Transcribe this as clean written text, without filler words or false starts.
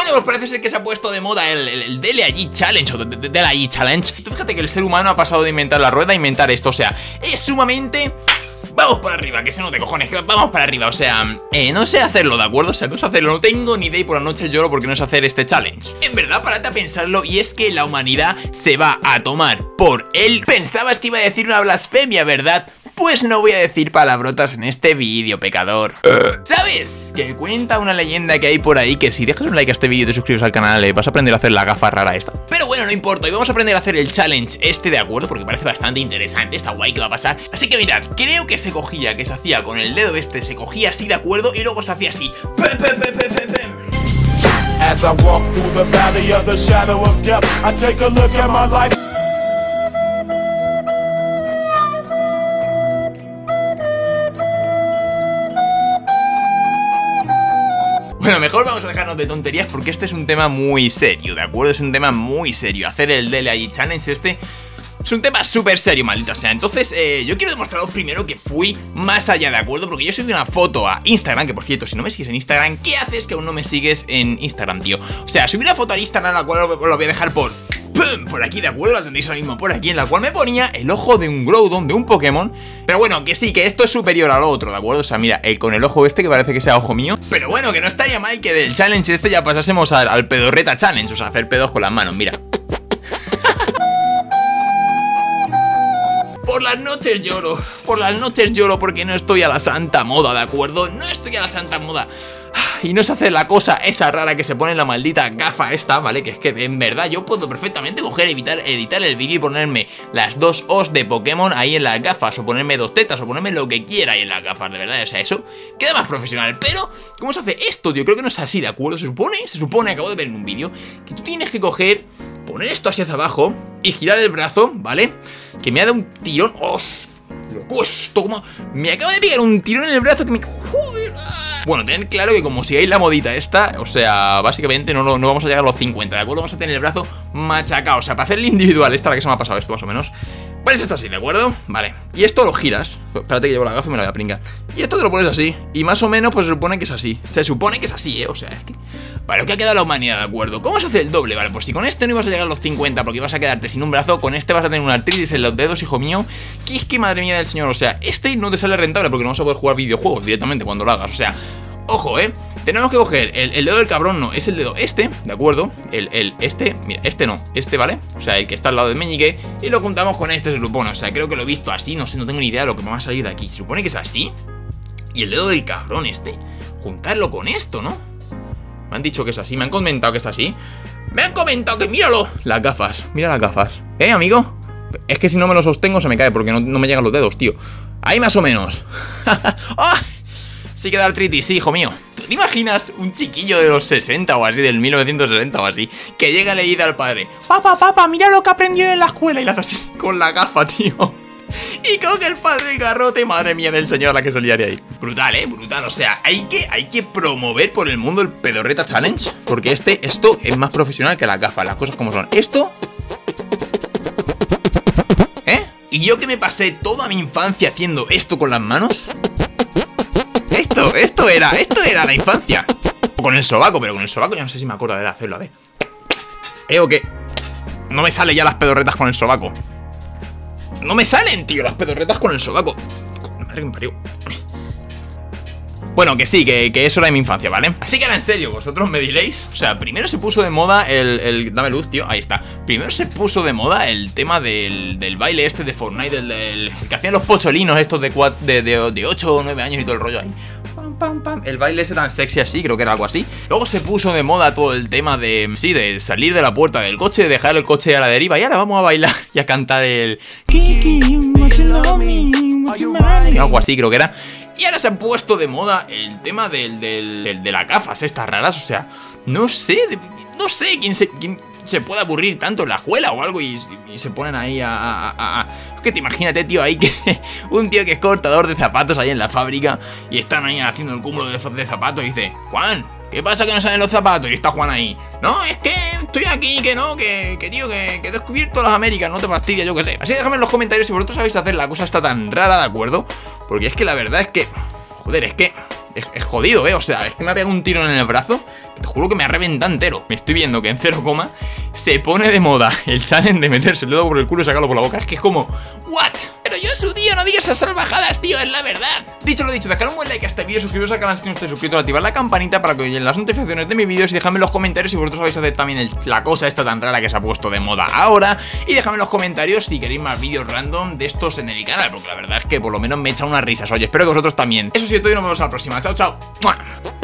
bueno, pues parece ser que se ha puesto de moda el Dele Allí Challenge o Dele Allí Challenge. Tú fíjate que el ser humano ha pasado de inventar la rueda a inventar esto, o sea, es sumamente... Vamos para arriba, que se note, cojones, que vamos para arriba, o sea, no sé hacerlo, ¿de acuerdo? O sea, no sé hacerlo, no tengo ni idea y por la noche lloro porque no sé hacer este challenge. En verdad, párate a pensarlo y es que la humanidad se va a tomar por él. Pensabas que iba a decir una blasfemia, ¿verdad? Pues no voy a decir palabrotas en este vídeo, pecador. ¿Sabes? Que cuenta una leyenda que hay por ahí que si dejas un like a este vídeo y te suscribes al canal vas a aprender a hacer la gafa rara esta. Pero bueno, no importa, hoy vamos a aprender a hacer el challenge este, ¿de acuerdo? Porque parece bastante interesante, está guay que va a pasar. Así que mirad, creo que se cogía, que se hacía con el dedo este, se cogía así, ¿de acuerdo? Y luego se hacía así. As I walk through the valley of the shadow of death, I take a look at my life. Bueno, mejor vamos a dejarnos de tonterías porque este es un tema muy serio, ¿de acuerdo? Es un tema muy serio. Hacer el Dele Allí Challenge este es un tema súper serio, maldita sea. Entonces, yo quiero demostraros primero que fui más allá, ¿de acuerdo? Porque yo subí una foto a Instagram, que por cierto, si no me sigues en Instagram, ¿qué haces que aún no me sigues en Instagram, tío? O sea, subí una foto a Instagram, la cual lo voy a dejar por aquí, ¿de acuerdo? La tendréis ahora mismo por aquí, en la cual me ponía el ojo de un Groudon, de un Pokémon. Pero bueno, que sí, que esto es superior al otro, ¿de acuerdo? O sea, mira, con el ojo este que parece que sea ojo mío. Pero bueno, que no estaría mal que del challenge este ya pasásemos al pedorreta challenge. O sea, hacer pedos con las manos, mira. Por las noches lloro porque no estoy a la santa moda, ¿de acuerdo? No estoy a la santa moda. Y no sé hacer la cosa esa rara que se pone en la maldita gafa esta, ¿vale? Que es que en verdad yo puedo perfectamente coger, editar el vídeo y ponerme las dos O's de Pokémon ahí en las gafas, o ponerme dos tetas, o ponerme lo que quiera ahí en las gafas, de verdad. O sea, eso queda más profesional. Pero, ¿cómo se hace esto, tío? Creo que no es así, ¿de acuerdo? Se supone, acabo de ver en un vídeo, que tú tienes que coger, poner esto hacia abajo y girar el brazo, ¿vale? Que me ha dado un tirón. ¡Oh! Loco, esto como... Me acaba de pegar un tirón en el brazo que me... ¡Joder! Bueno, tened claro que como sigáis la modita esta, o sea, básicamente no vamos a llegar a los 50, ¿de acuerdo? Vamos a tener el brazo machacado, o sea, para hacerle individual, esta es la que se me ha pasado esto más o menos. Pones esto así, ¿de acuerdo? Vale, y esto lo giras. Espérate que llevo la gafa y me la voy a pringar. Y esto te lo pones así, y más o menos pues se supone que es así. Se supone que es así, o sea, es que... Vale, ¿qué ha quedado la humanidad, de acuerdo? ¿Cómo se hace el doble? Vale, pues si con este no ibas a llegar a los 50 porque ibas a quedarte sin un brazo, con este vas a tener una artritis en los dedos, hijo mío. Que es que madre mía del señor, o sea, este no te sale rentable porque no vas a poder jugar videojuegos directamente cuando lo hagas, o sea... Ojo, tenemos que coger el dedo del cabrón, no, es el dedo este, ¿de acuerdo? Este, mira, este no, este, ¿vale? O sea, el que está al lado del meñique. Y lo juntamos con este, se supone, o sea, creo que lo he visto así, no sé, no tengo ni idea de lo que me va a salir de aquí. Se supone que es así. Y el dedo del cabrón este, juntarlo con esto, ¿no? Me han dicho que es así, me han comentado que es así. Me han comentado que, míralo, las gafas, mira las gafas. Amigo? Es que si no me lo sostengo se me cae porque no me llegan los dedos, tío. Ahí más o menos. ¡Oh! Sí que da artritis, sí, hijo mío. ¿Tú te imaginas un chiquillo de los 60 o así, del 1960 o así, que llega y le dice al padre: papá, mira lo que aprendí en la escuela? Y le hace así con la gafa, tío. Y coge el padre el garrote, madre mía del señor, la que se liaría ahí. Brutal, brutal, o sea, hay que promover por el mundo el pedorreta challenge. Porque esto es más profesional que la gafa, las cosas como son. Esto... Y yo que me pasé toda mi infancia haciendo esto con las manos... Esto era la infancia. Con el sobaco, pero con el sobaco ya no sé si me acuerdo de hacerlo, a ver. O que no me salen ya las pedorretas con el sobaco. No me salen, tío, las pedorretas con el sobaco. Madre que me parió. Bueno, que sí, que eso era de mi infancia, ¿vale? Así que ahora en serio, vosotros me diréis. O sea, primero se puso de moda dame luz, tío, ahí está. Primero se puso de moda el tema del baile este de Fortnite, el que hacían los pocholinos estos de 8 o 9 años y todo el rollo ahí. Pam, pam. El baile ese tan sexy así, creo que era algo así. Luego se puso de moda todo el tema de, sí, de salir de la puerta del coche, de dejar el coche a la deriva. Y ahora vamos a bailar y a cantar el algo así creo que era. Y ahora se ha puesto de moda el tema de las gafas estas raras. O sea, no sé quién se puede aburrir tanto en la escuela o algo y se ponen ahí Es que te imagínate, tío, ahí que un tío que es cortador de zapatos ahí en la fábrica y están ahí haciendo el cúmulo de zapatos y dice: Juan, ¿qué pasa que no salen los zapatos? Y está Juan ahí: no, es que estoy aquí, que no, que tío, que he descubierto las Américas, no te fastidia, yo qué sé. Así que déjame en los comentarios si vosotros sabéis hacer la cosa está tan rara, ¿de acuerdo? Porque es que la verdad es que, joder, es que es jodido, o sea, es que me ha pegado un tiro en el brazo. Te juro que me ha reventado entero. Me estoy viendo que en 0, se pone de moda el challenge de meterse el dedo por el culo y sacarlo por la boca. Es que es como, ¿what? Pero yo su tío, no digas esas salvajadas, tío, es la verdad. Dicho lo dicho, dejar un buen like a este vídeo, suscribiros al canal si no estáis suscritos, activar la campanita para que os lleguen las notificaciones de mis vídeos y dejadme en los comentarios si vosotros sabéis hacer también la cosa esta tan rara que se ha puesto de moda ahora. Y dejadme en los comentarios si queréis más vídeos random de estos en el canal, porque la verdad es que por lo menos me echa unas risas. Oye, espero que vosotros también. Eso sí, todo y nos vemos a la próxima. Chao, chao. ¡Mua!